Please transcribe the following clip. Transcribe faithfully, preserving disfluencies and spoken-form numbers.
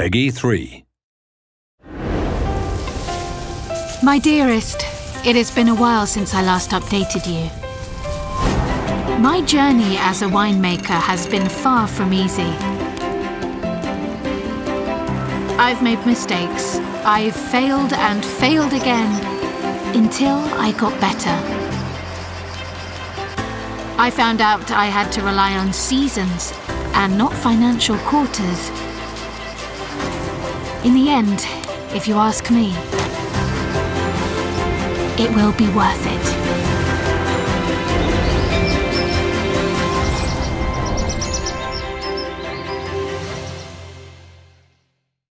Peggy three. My dearest, it has been a while since I last updated you. My journey as a winemaker has been far from easy. I've made mistakes. I've failed and failed again until I got better. I found out I had to rely on seasons and not financial quarters. In the end, if you ask me, it will be worth it.